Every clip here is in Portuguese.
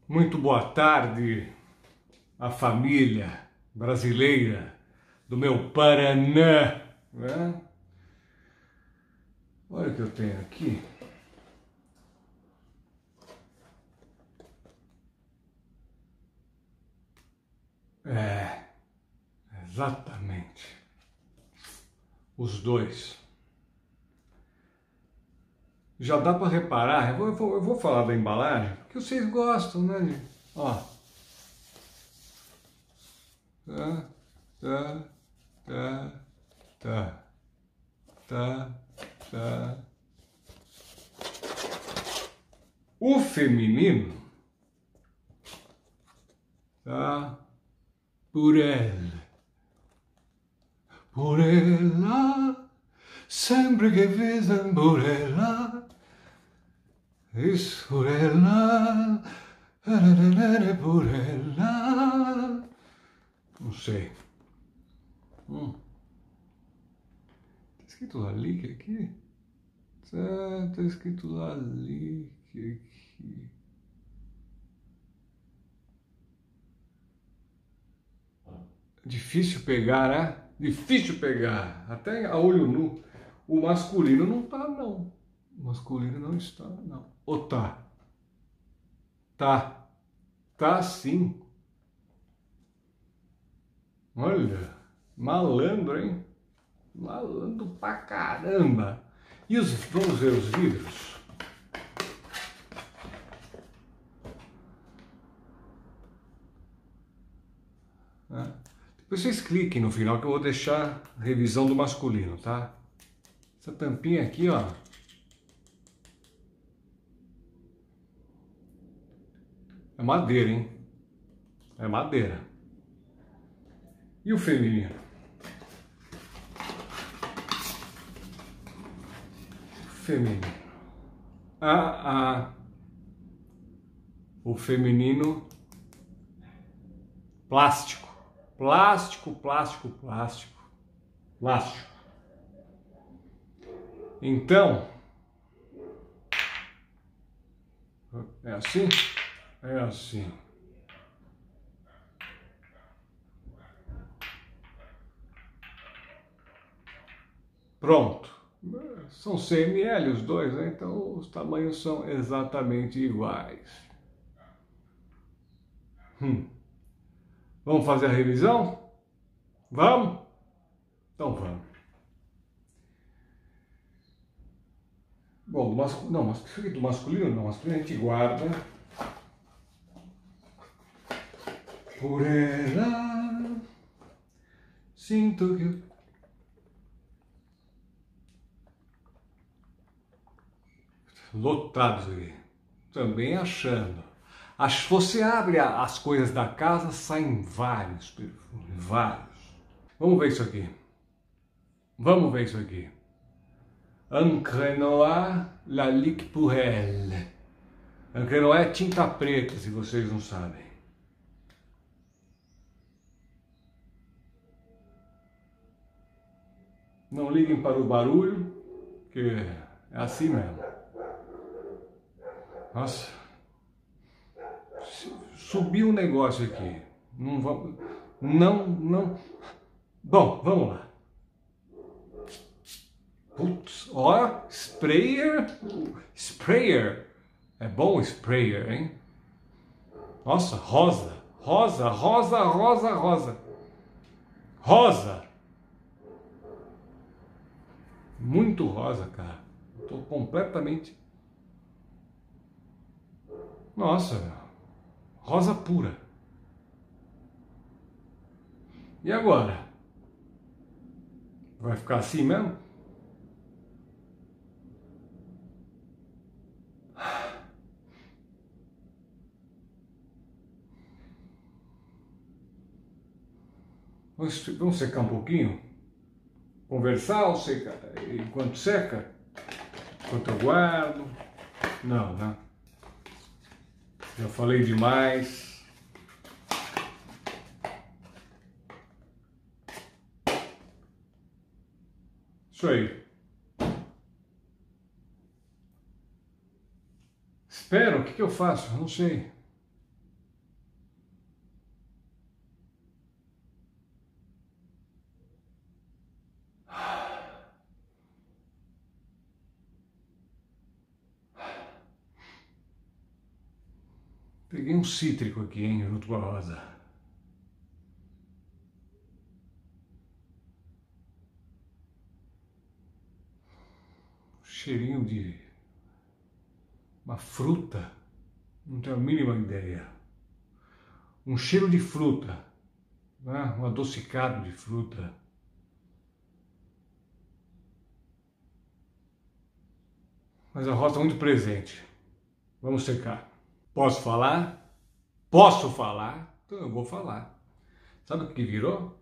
Muito boa tarde à família brasileira do meu Paraná, né? Olha o que eu tenho aqui. Exatamente. Os dois. Já dá para reparar, eu vou falar da embalagem, porque vocês gostam, né? Ó. Tá, tá, tá, tá, tá. O feminino tá por ela, sempre que visam por ela, isso por ela, por ela, não sei. Tá escrito Lalique aqui? Tá escrito Lalique aqui. Difícil pegar, né? Difícil pegar, até a olho nu. O masculino não tá, não. O masculino não está, não. Ou tá? Tá. Tá sim. Olha, malandro, hein? Malandro pra caramba. E vamos ver os vidros? Depois vocês cliquem no final que eu vou deixar a revisão do masculino, tá? Essa tampinha aqui, ó. É madeira, hein? É madeira. E o feminino? Feminino. O feminino plástico. Plástico, plástico, plástico. Plástico. Então, é assim? É assim. Pronto. São 100 ml os dois, né? Então os tamanhos são exatamente iguais. Vamos fazer a revisão? Vamos? Então vamos. Bom, do masculino não, masculino a gente guarda. Por ela, sinto que... Lotados aqui. Também achando. Você abre as coisas da casa, saem vários perfumes, vários. Vamos ver isso aqui. Vamos ver isso aqui. Encre Noir Lalique pour elle. Encre Noir é tinta preta, se vocês não sabem. Não liguem para o barulho, que é assim mesmo. Nossa. Subiu um negócio aqui. Não vamos. Não. Bom, vamos lá. Putz, ó, sprayer. Sprayer. É bom o sprayer, hein? Nossa, rosa. Rosa, rosa, rosa, rosa. Rosa. Muito rosa, cara. Tô completamente... Nossa, rosa pura. E agora? Vai ficar assim mesmo? Vamos secar um pouquinho? Conversar ou secar? Enquanto seca? Enquanto eu guardo? Não, né? Já falei demais. Isso aí. Espero, o que eu faço? Não sei. Peguei um cítrico aqui, hein, junto com a rosa. Cheirinho de uma fruta, não tenho a mínima ideia. Um cheiro de fruta, né? Um adocicado de fruta. Mas a rosa está muito presente. Vamos secar. Posso falar? Posso falar? Então eu vou falar. Sabe o que virou?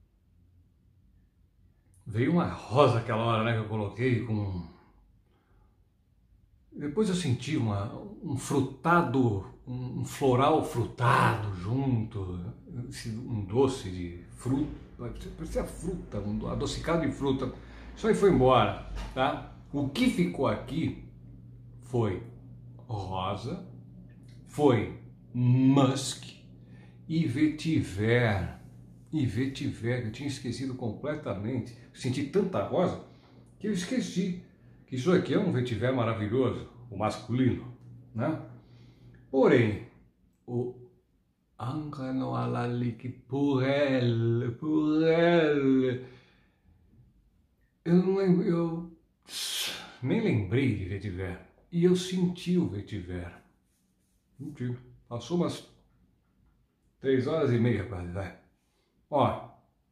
Veio uma rosa aquela hora, né, que eu coloquei com... Depois eu senti um frutado, um floral frutado junto, um doce de fruta, parecia fruta, um adocicado de fruta. Isso aí foi embora, tá? O que ficou aqui foi rosa, foi musk e vetiver. E vetiver, eu tinha esquecido completamente. Senti tanta rosa que eu esqueci que isso aqui é um vetiver maravilhoso, o masculino, né? Porém, o Angano Alalik Purel, eu não lembro, eu nem lembrei de vetiver. E eu senti o vetiver. Passou umas 3h30 quase, vai. Ó.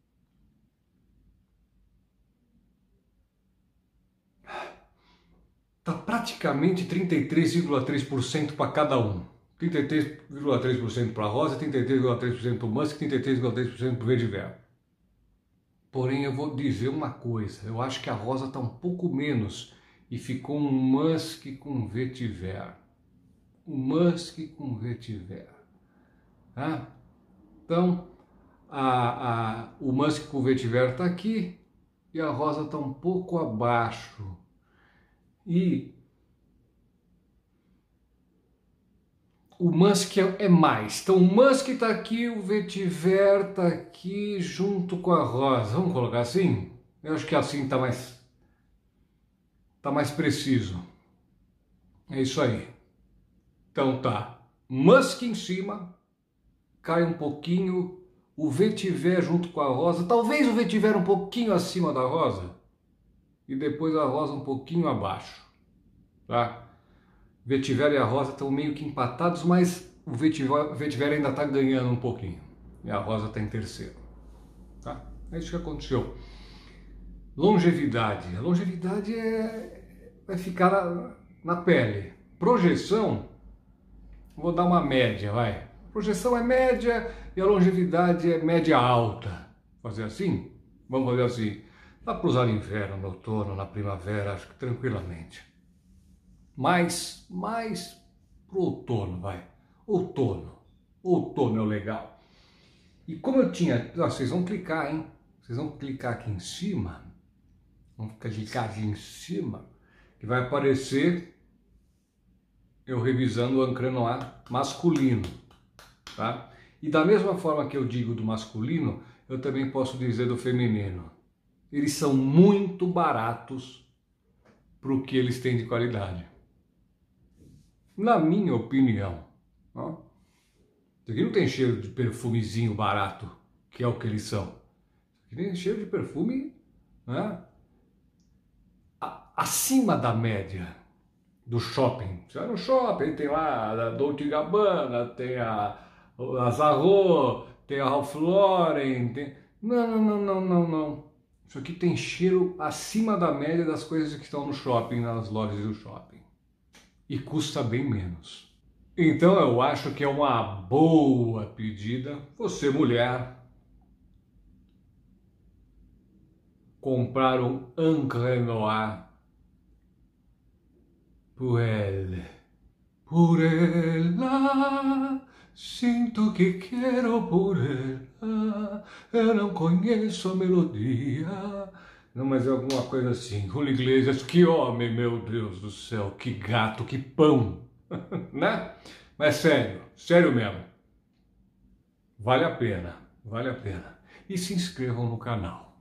Tá praticamente 33,3% para cada um. 33,3% para a rosa, 33,3% para o musk, 33,3% para o vetiver. Porém, eu vou dizer uma coisa, eu acho que a rosa está um pouco menos e ficou um musk com vetiver. Um musk com vetiver. Tá? Então, o musk com vetiver está aqui e a rosa está um pouco abaixo. E o musk é mais. Então o musk está aqui, o vetiver está aqui junto com a rosa. Vamos colocar assim? Eu acho que assim está mais preciso. É isso aí. Então tá, musk em cima, cai um pouquinho, o vetiver junto com a rosa, talvez o vetiver um pouquinho acima da rosa e depois a rosa um pouquinho abaixo, tá? Vetiver e a rosa estão meio que empatados, mas o vetiver ainda está ganhando um pouquinho e a rosa está em terceiro, tá? É isso que aconteceu. Longevidade. A longevidade vai ficar na pele. Projeção, vou dar uma média, vai. Projeção é média e a longevidade é média alta. Fazer assim? Vamos fazer assim. Dá para usar no inverno, no outono, na primavera, acho que tranquilamente. Mais pro outono, vai. Outono é o legal. E como eu tinha... Vocês vão clicar, hein? Vocês vão clicar aqui em cima. Vamos clicar aqui em cima. Que vai aparecer eu revisando o Ancranois masculino. Tá? E da mesma forma que eu digo do masculino, eu também posso dizer do feminino. Eles são muito baratos para o que eles têm de qualidade. Na minha opinião. Ó. Isso aqui não tem cheiro de perfumezinho barato, que é o que eles são. Isso aqui tem cheiro de perfume, né, acima da média do shopping. Você vai no shopping, tem lá a Dolce & Gabbana, tem a Zara, tem a Ralph Lauren, tem... Não. Isso aqui tem cheiro acima da média das coisas que estão no shopping, nas lojas do shopping. E custa bem menos. Então eu acho que é uma boa pedida, você mulher, comprar um Ancranois por ela, sinto que quero por ela, eu não conheço a melodia. Não, mas é alguma coisa assim. Julio Iglesias, que homem, meu Deus do céu, que gato, que pão, né? Mas sério mesmo. Vale a pena. E se inscrevam no canal.